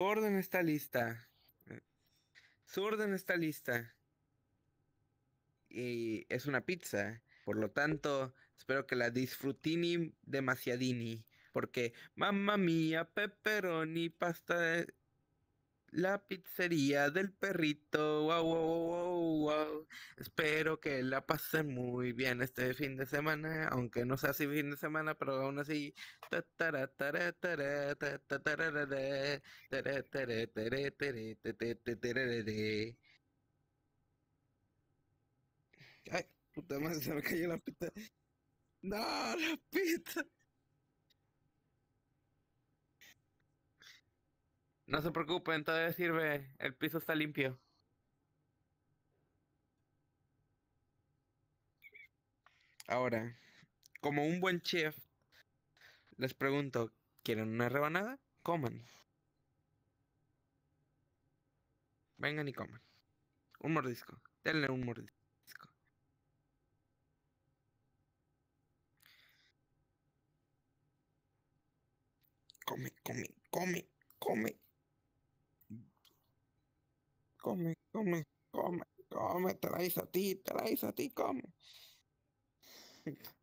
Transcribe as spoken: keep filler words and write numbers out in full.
orden está lista. Su orden está lista. Y es una pizza. Por lo tanto, espero que la disfrutini demasiadini. Porque, mamma mía, pepperoni, pasta de la pizzería del perrito. Wow, wow, wow, wow. Espero que la pasen muy bien este fin de semana. Aunque no sea así fin de semana, pero aún así. Ta, tara, tara, tara, ta, ta, tararara, tara, tara, tara, tara, ta, ta, ta, tararara. Ay, puta madre, se me cayó la pizza. No, la pizza. No se preocupen, todavía sirve. El piso está limpio. Ahora, como un buen chef, les pregunto, ¿quieren una rebanada? Coman. Vengan y coman. Un mordisco. Denle un mordisco. Come, come, come, come, come, come, come, come. Te la hice a ti, te la hice a ti, come.